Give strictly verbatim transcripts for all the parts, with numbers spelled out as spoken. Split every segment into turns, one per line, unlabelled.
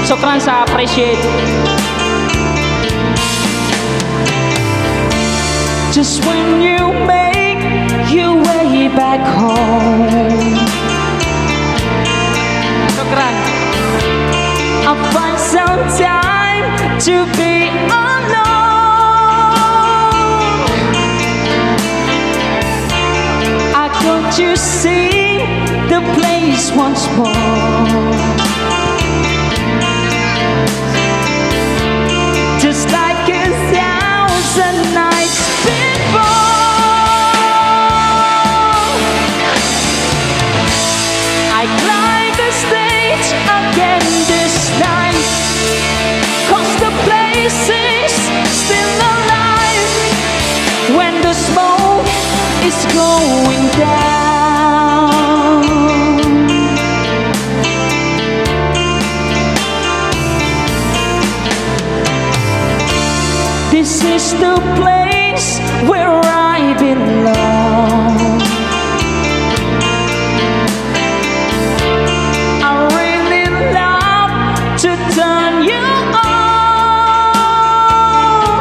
Sokran sa appreciate. Just when you make your way back home, Sokran, I'll find some time to be alone. I go to see the place once more, just like a thousand nights before. I climb the stage again this night, 'cause the place is still alive when the smoke is going down. This is the place where I belong. I really love to turn you on.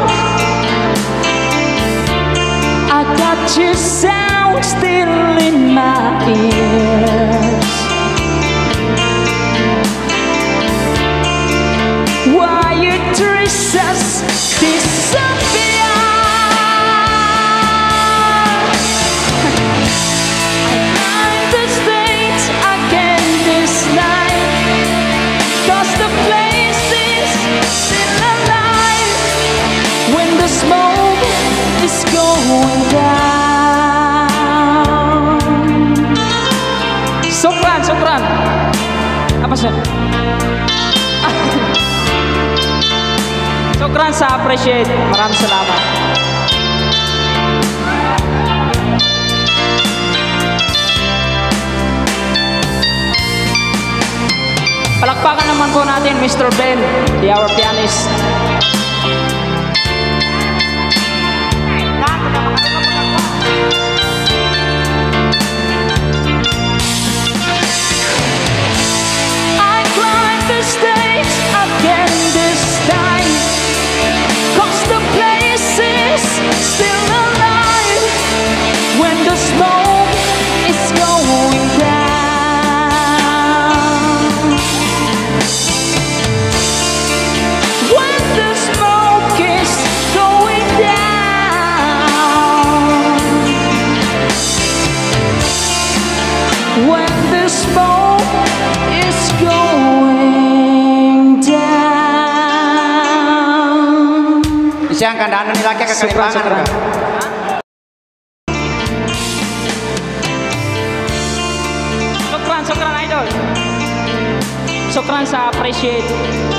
I got your sound still in my ears. Why you traces disappear? I climb the stage again this night, 'cause the place is still alive when the smoke is going down. Sokran, Sokran. Apa sih? Sokran sa appreciate. Maraming salamat. Palakpakan naman po natin Mister Ben, the our pianist. I climb the stage again this time, 'cause the place is still alive when the smoke is going down. When the smoke is going down. When the smoke is going down.
Isang kandaan nila kaya kakalibangan
Sokran.
ka.
Sokran, Sokran idol. Sokran sa appreciate.